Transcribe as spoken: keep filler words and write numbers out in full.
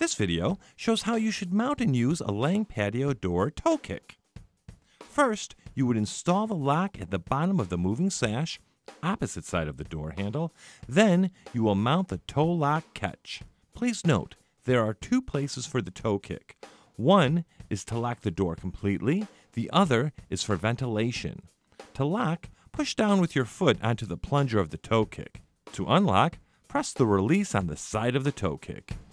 This video shows how you should mount and use a Lang patio door toe kick. First, you would install the lock at the bottom of the moving sash, opposite side of the door handle. Then you will mount the toe lock catch. Please note, there are two places for the toe kick. One is to lock the door completely, the other is for ventilation. To lock, push down with your foot onto the plunger of the toe kick. To unlock, press the release on the side of the toe kick.